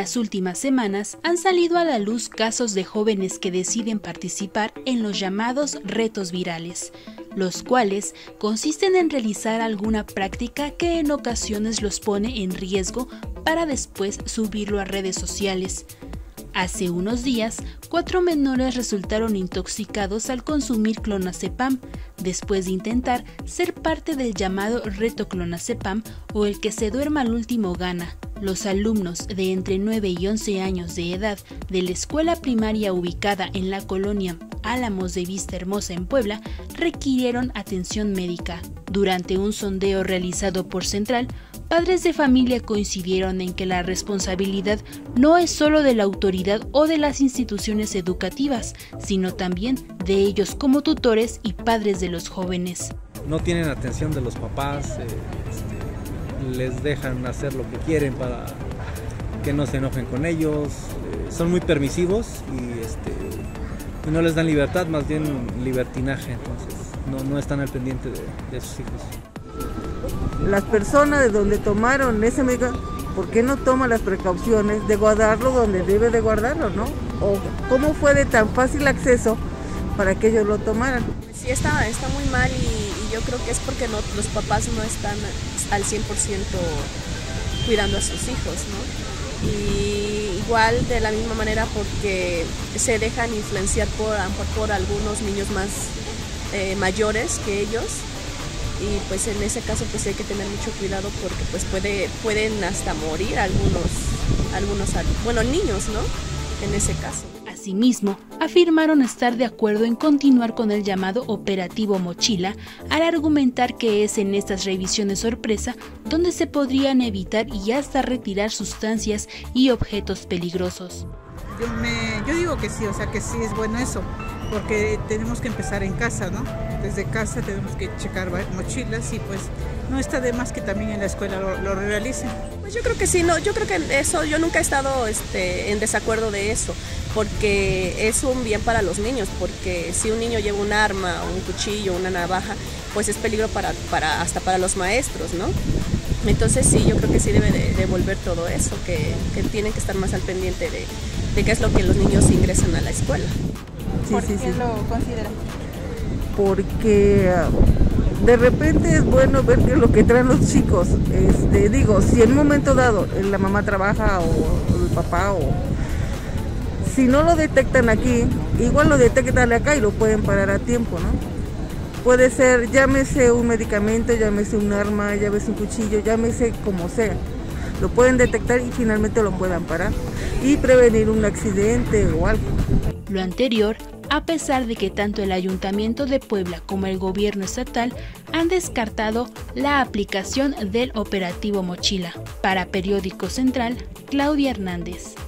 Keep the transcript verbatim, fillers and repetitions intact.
las últimas semanas han salido a la luz casos de jóvenes que deciden participar en los llamados retos virales, los cuales consisten en realizar alguna práctica que en ocasiones los pone en riesgo para después subirlo a redes sociales. Hace unos días, cuatro menores resultaron intoxicados al consumir clonazepam, después de intentar ser parte del llamado reto clonazepam o el que se duerma al último gana. Los alumnos de entre nueve y once años de edad de la escuela primaria ubicada en la colonia Álamos de Vista Hermosa en Puebla requirieron atención médica. Durante un sondeo realizado por Central, padres de familia coincidieron en que la responsabilidad no es solo de la autoridad o de las instituciones educativas, sino también de ellos como tutores y padres de los jóvenes. No tienen atención de los papás, eh, este, les dejan hacer lo que quieren para que no se enojen con ellos, eh, son muy permisivos y, este, y no les dan libertad, más bien libertinaje, entonces no, no están al pendiente de, de sus hijos. Las personas de donde tomaron ese medicamento, ¿por qué no toman las precauciones de guardarlo donde debe de guardarlo, no? ¿O cómo fue de tan fácil acceso para que ellos lo tomaran? Sí, está, está muy mal y, y yo creo que es porque no, los papás no están al cien por ciento cuidando a sus hijos, ¿no? Y igual de la misma manera porque se dejan influenciar por, por algunos niños más eh, mayores que ellos. Y pues en ese caso pues hay que tener mucho cuidado porque pues puede, pueden hasta morir algunos, algunos, bueno, niños, ¿no? En ese caso. Asimismo, afirmaron estar de acuerdo en continuar con el llamado operativo Mochila al argumentar que es en estas revisiones sorpresa donde se podrían evitar y hasta retirar sustancias y objetos peligrosos. Yo, me, yo digo que sí, o sea que sí es bueno eso, porque tenemos que empezar en casa, ¿no? Desde casa tenemos que checar mochilas y pues no está de más que también en la escuela lo, lo realicen. Pues yo creo que sí, no, yo creo que eso, yo nunca he estado este, en desacuerdo de eso, porque es un bien para los niños, porque si un niño lleva un arma, un cuchillo, una navaja, pues es peligro para, para, hasta para los maestros, ¿no? Entonces sí, yo creo que sí debe de, de volver todo eso, que, que tienen que estar más al pendiente de, de qué es lo que los niños ingresan a la escuela. Sí, ¿Por sí, qué sí. lo consideran? Porque de repente es bueno ver qué es lo que traen los chicos. Este, digo, si en un momento dado la mamá trabaja o, o el papá, o si no lo detectan aquí, igual lo detectan acá y lo pueden parar a tiempo, ¿no? Puede ser, llámese un medicamento, llámese un arma, llámese un cuchillo, llámese como sea. Lo pueden detectar y finalmente lo puedan parar y prevenir un accidente o algo. Lo anterior, a pesar de que tanto el Ayuntamiento de Puebla como el gobierno estatal han descartado la aplicación del operativo Mochila. Para Periódico Central, Claudia Hernández.